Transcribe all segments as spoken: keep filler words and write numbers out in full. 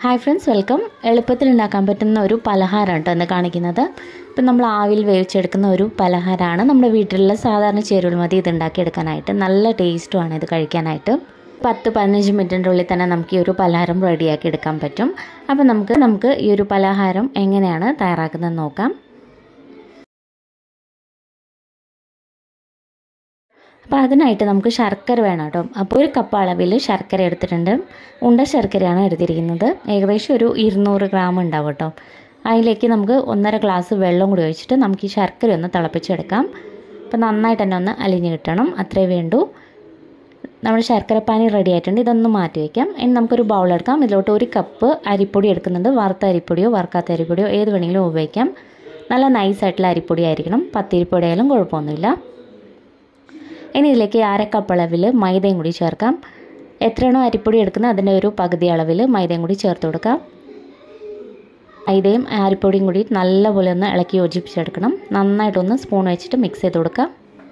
Hi friends, welcome. എളുപ്പത്തിൽ ഉണ്ടാക്കാൻ പറ്റുന്ന ഒരു പലഹാരം കേട്ടോ ഇന്ന് കാണിക്കുന്നത്. ഇപ്പം നമ്മൾ ആവിൽ വേവിച്ചെടുക്കുന്ന ഒരു പലഹാരമാണ്. നമ്മുടെ വീട്ടിലുള്ള സാധാരണ ചേരുവകൾ മതി ഇത് ഉണ്ടാക്കിയെടുക്കാനായിട്ട്. നല്ല ടേസ്റ്റുമാണ് ഇത് കഴിക്കാനായിട്ട്. പത്ത് പതിനഞ്ച് മിനിറ്റിൻ്റെ ഉള്ളിൽ തന്നെ നമുക്ക് ഈ ഒരു പലഹാരം റെഡിയാക്കി എടുക്കാൻ പറ്റും. അപ്പം നമുക്ക് നമുക്ക് ഈ ഒരു പലഹാരം എങ്ങനെയാണ് തയ്യാറാക്കുന്നത് നോക്കാം. അപ്പോൾ അതിനായിട്ട് നമുക്ക് ശർക്കര വേണം കേട്ടോ. അപ്പോൾ ഒരു കപ്പ് അളവിൽ ശർക്കര എടുത്തിട്ടുണ്ട്. ഉണ്ട ശർക്കരയാണ് എടുത്തിരിക്കുന്നത്. ഏകദേശം ഒരു ഇരുന്നൂറ് ഗ്രാം ഉണ്ടാവും കേട്ടോ. അതിലേക്ക് നമുക്ക് ഒന്നര ഗ്ലാസ് വെള്ളം കൂടി ഒഴിച്ചിട്ട് നമുക്ക് ഈ ശർക്കര ഒന്ന് തിളപ്പിച്ചെടുക്കാം. അപ്പോൾ നന്നായിട്ട് തന്നെ ഒന്ന് അലിഞ്ഞ് കിട്ടണം, അത്രേ വേണ്ടൂ. നമ്മുടെ ശർക്കരപ്പാനി റെഡി ആയിട്ടുണ്ട്. ഇതൊന്ന് മാറ്റി വയ്ക്കാം. ഇനി നമുക്കൊരു ബൗൾ എടുക്കാം. ഇതിലോട്ട് ഒരു കപ്പ് അരിപ്പൊടി എടുക്കുന്നുണ്ട്. വറുത്ത അരിപ്പൊടിയോ വറുക്കാത്ത അരിപ്പൊടിയോ ഏത് വേണമെങ്കിലും ഉപയോഗിക്കാം. നല്ല നൈസായിട്ടുള്ള അരിപ്പൊടി ആയിരിക്കണം. പത്തിരിപ്പൊടി ആയാലും കുഴപ്പമൊന്നുമില്ല. ഇനി ഇതിലേക്ക് അര കപ്പ് അളവിൽ മൈദയും കൂടി ചേർക്കാം. എത്രയാണോ അരിപ്പൊടി എടുക്കുന്നത് അതിൻ്റെ ഒരു പകുതി അളവിൽ മൈദയും കൂടി ചേർത്ത് കൊടുക്കാം. മൈദയും അരിപ്പൊടിയും കൂടി നല്ലപോലെ ഒന്ന് ഇളക്കി യോജിപ്പിച്ചെടുക്കണം. നന്നായിട്ടൊന്ന് സ്പൂൺ വെച്ചിട്ട് മിക്സ് ചെയ്ത് കൊടുക്കാം.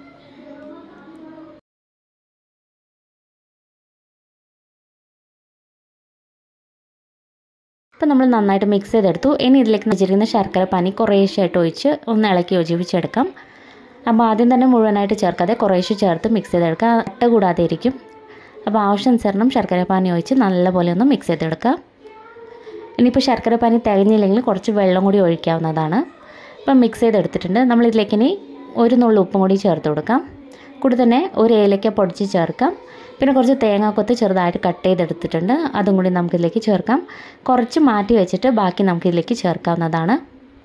ഇപ്പം നമ്മൾ നന്നായിട്ട് മിക്സ് ചെയ്തെടുത്തു. ഇനി ഇതിലേക്ക് വെച്ചിരിക്കുന്ന ശർക്കര പാനി കുറേശ്ശായിട്ട് ഒഴിച്ച് ഒന്ന് ഇളക്കി യോജിപ്പിച്ചെടുക്കാം. അപ്പോൾ ആദ്യം തന്നെ മുഴുവനായിട്ട് ചേർക്കാതെ കുറേശ്ശെ ചേർത്ത് മിക്സ് ചെയ്തെടുക്കുക. അട്ട കൂടാതെ ഇരിക്കും. അപ്പോൾ ആവശ്യാനുസരണം ശർക്കര പാനി ഒഴിച്ച് നല്ലപോലെ ഒന്ന് മിക്സ് ചെയ്തെടുക്കുക. ഇനിയിപ്പോൾ ശർക്കര പാനി തികഞ്ഞില്ലെങ്കിൽ കുറച്ച് വെള്ളം കൂടി ഒഴിക്കാവുന്നതാണ്. ഇപ്പം മിക്സ് ചെയ്തെടുത്തിട്ടുണ്ട്. നമ്മളിതിലേക്ക് ഇനി ഒരു നുള്ളു ഉപ്പും കൂടി ചേർത്ത് കൊടുക്കാം. കൂടെ തന്നെ ഒരു ഏലക്ക പൊടിച്ച് ചേർക്കാം. പിന്നെ കുറച്ച് തേങ്ങാക്കൊത്ത് ചെറുതായിട്ട് കട്ട് ചെയ്തെടുത്തിട്ടുണ്ട്. അതും കൂടി നമുക്കിതിലേക്ക് ചേർക്കാം. കുറച്ച് മാറ്റി വെച്ചിട്ട് ബാക്കി നമുക്കിതിലേക്ക് ചേർക്കാവുന്നതാണ്.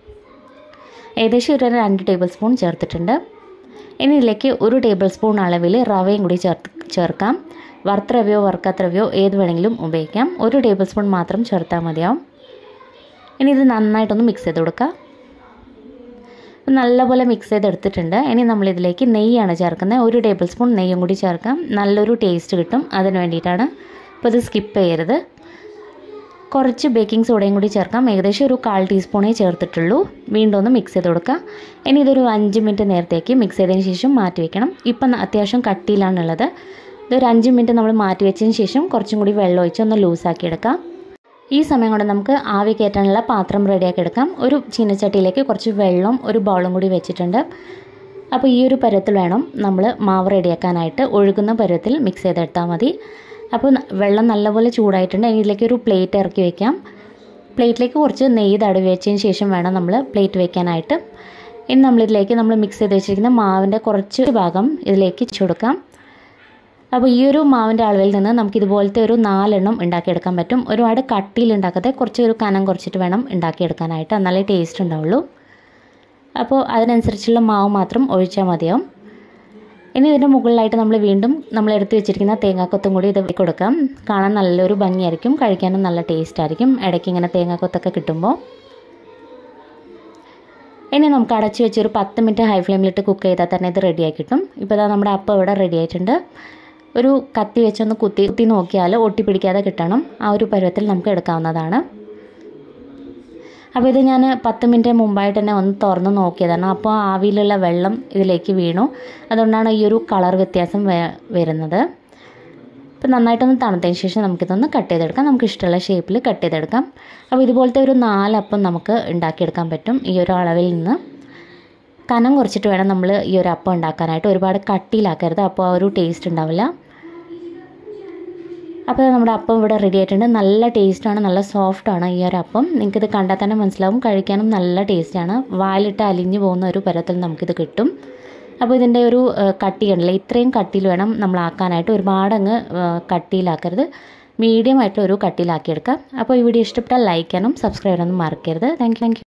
ഏകദേശം ഒരു രണ്ട് ടേബിൾ സ്പൂൺ ചേർത്തിട്ടുണ്ട്. ഇനി ഇതിലേക്ക് ഒരു ടേബിൾ സ്പൂൺ അളവിൽ റവയും കൂടി ചേർത്ത് ചേർക്കാം. വറുത്ത റവയോ വറുക്കാത്ത റവയോ ഏത് വേണമെങ്കിലും ഉപയോഗിക്കാം. ഒരു ടേബിൾ സ്പൂൺ മാത്രം ചേർത്താൽ മതിയാവും. ഇനി ഇത് നന്നായിട്ടൊന്ന് മിക്സ് ചെയ്ത് കൊടുക്കാം. നല്ലപോലെ മിക്സ് ചെയ്തെടുത്തിട്ടുണ്ട്. ഇനി നമ്മളിതിലേക്ക് നെയ്യാണ് ചേർക്കുന്നത്. ഒരു ടേബിൾ സ്പൂൺ നെയ്യും കൂടി ചേർക്കാം. നല്ലൊരു ടേസ്റ്റ് കിട്ടും, അതിന് വേണ്ടിയിട്ടാണ്. അപ്പോൾ ഇത് സ്കിപ്പ് ചെയ്യരുത്. കുറച്ച് ബേക്കിംഗ് സോഡയും കൂടി ചേർക്കാം. ഏകദേശം ഒരു കാൽ ടീസ്പൂണേ ചേർത്തിട്ടുള്ളൂ. വീണ്ടും ഒന്ന് മിക്സ് ചെയ്ത് കൊടുക്കാം. ഇനി ഇതൊരു അഞ്ച് മിനിറ്റ് നേരത്തേക്ക് മിക്സ് ചെയ്തതിന് ശേഷം മാറ്റി വെക്കണം. ഇപ്പം അത്യാവശ്യം കട്ടിയിലാണുള്ളത്. ഇതൊരു അഞ്ച് മിനിറ്റ് നമ്മൾ മാറ്റി വെച്ചതിന് ശേഷം കുറച്ചും കൂടി വെള്ളം ഒഴിച്ച് ഒന്ന് ലൂസാക്കി എടുക്കാം. ഈ സമയം കൊണ്ട് നമുക്ക് ആവി കയറ്റാനുള്ള പാത്രം റെഡിയാക്കി എടുക്കാം. ഒരു ചീനച്ചട്ടിയിലേക്ക് കുറച്ച് വെള്ളം ഒരു ബൗളും കൂടി വെച്ചിട്ടുണ്ട്. അപ്പോൾ ഈ ഒരു പരുവത്തിൽ വേണം നമ്മൾ മാവ് റെഡിയാക്കാനായിട്ട്. ഒഴുകുന്ന പരുവത്തിൽ മിക്സ് ചെയ്തെടുത്താൽ മതി. അപ്പോൾ വെള്ളം നല്ലപോലെ ചൂടായിട്ടുണ്ട്. ഇനി ഇതിലേക്ക് ഒരു പ്ലേറ്റ് ഇറക്കി വയ്ക്കാം. പ്ലേറ്റിലേക്ക് കുറച്ച് നെയ്യ് തടവി വെച്ചതിന് ശേഷം വേണം നമ്മൾ പ്ലേറ്റ് വയ്ക്കാനായിട്ട്. ഇനി നമ്മളിതിലേക്ക് നമ്മൾ മിക്സ് ചെയ്ത് വെച്ചിരിക്കുന്ന മാവിൻ്റെ കുറച്ച് ഭാഗം ഇതിലേക്ക് ഇട്ട് കൊടുക്കാം. അപ്പോൾ ഈ ഒരു മാവിൻ്റെ അളവിൽ നിന്ന് നമുക്ക് ഇതുപോലത്തെ ഒരു നാലെണ്ണം ഉണ്ടാക്കിയെടുക്കാൻ പറ്റും. ഒരുപാട് കട്ടിയിൽ ഉണ്ടാക്കാതെ കുറച്ച് ഒരു കനം കുറച്ചിട്ട് വേണം ഉണ്ടാക്കിയെടുക്കാനായിട്ട്. എന്നാലേ ടേസ്റ്റ് ഉണ്ടാവുള്ളൂ. അപ്പോൾ അതിനനുസരിച്ചുള്ള മാവ് മാത്രം ഒഴിച്ചാൽ മതിയാവും. ഇനി ഇതിൻ്റെ മുകളിലായിട്ട് നമ്മൾ വീണ്ടും നമ്മൾ എടുത്ത് വെച്ചിരിക്കുന്ന തേങ്ങാക്കൊത്തും കൂടി ഇത് കൊടുക്കാം. കാണാൻ നല്ലൊരു ഭംഗിയായിരിക്കും, കഴിക്കാനും നല്ല ടേസ്റ്റ് ആയിരിക്കും ഇടയ്ക്ക് ഇങ്ങനെ തേങ്ങാക്കൊത്തൊക്കെ കിട്ടുമ്പോൾ. ഇനി നമുക്ക് അടച്ച് വെച്ചൊരു പത്ത് മിനിറ്റ് ഹൈ ഫ്ലെയിമിലിട്ട് കുക്ക് ചെയ്താൽ തന്നെ ഇത് റെഡിയാക്കി കിട്ടും. ഇപ്പോൾ ഇതാ നമ്മുടെ അപ്പം ഇവിടെ റെഡി ആയിട്ടുണ്ട്. ഒരു കത്തി വെച്ചൊന്ന് കുത്തി കുത്തി നോക്കിയാൽ ഒട്ടിപ്പിടിക്കാതെ കിട്ടണം. ആ ഒരു പരുവത്തിൽ നമുക്ക് എടുക്കാവുന്നതാണ്. അപ്പോൾ ഇത് ഞാൻ പത്ത് മിനിറ്റ് മുമ്പായിട്ട് തന്നെ ഒന്ന് തുറന്ന് നോക്കിയതാണ്. അപ്പോൾ ആവിയിലുള്ള വെള്ളം ഇതിലേക്ക് വീണു. അതുകൊണ്ടാണ് ഈ ഒരു കളർ വ്യത്യാസം വരുന്നത്. ഇപ്പോൾ നന്നായിട്ടൊന്ന് തണുത്തതിന് ശേഷം നമുക്കിതൊന്ന് കട്ട് ചെയ്തെടുക്കാം. നമുക്ക് ഇഷ്ടമുള്ള ഷേപ്പിൽ കട്ട് ചെയ്തെടുക്കാം. അപ്പോൾ ഇതുപോലത്തെ ഒരു നാലപ്പം നമുക്ക് ഉണ്ടാക്കിയെടുക്കാൻ പറ്റും ഈ ഒരു അളവിൽ നിന്ന്. കനം കുറച്ചിട്ട് വേണം നമ്മൾ ഈ ഒരു അപ്പം ഉണ്ടാക്കാനായിട്ട്. ഒരുപാട് കട്ടിയിലാക്കരുത്, അപ്പോൾ ആ ഒരു ടേസ്റ്റ് ഉണ്ടാവില്ല. അപ്പോൾ നമ്മുടെ അപ്പം ഇവിടെ റെഡി ആയിട്ടുണ്ട്. നല്ല ടേസ്റ്റാണ്, നല്ല സോഫ്റ്റാണ് ഈ ഒരു അപ്പം. നിങ്ങൾക്കിത് കണ്ടാൽ തന്നെ മനസ്സിലാവും. കഴിക്കാനും നല്ല ടേസ്റ്റാണ്. വായിലിട്ട് അലിഞ്ഞു പോകുന്ന ഒരു പരുവത്തിൽ നമുക്കിത് കിട്ടും. അപ്പോൾ ഇതിൻ്റെ ഒരു കട്ടി കണ്ടില്ലേ, ഇത്രയും കട്ടിയിൽ വേണം നമ്മൾ ആക്കാനായിട്ട്. ഒരുപാട് അങ്ങ് കട്ടിയിലാക്കരുത്, മീഡിയം ആയിട്ടുള്ള ഒരു കട്ടിയിലാക്കിയെടുക്കാം. അപ്പോൾ ഈ വീഡിയോ ഇഷ്ടപ്പെട്ടാൽ ലൈക്ക് ചെയ്യാനും സബ്സ്ക്രൈബ് ചെയ്യാനും മറക്കരുത്. Thank U.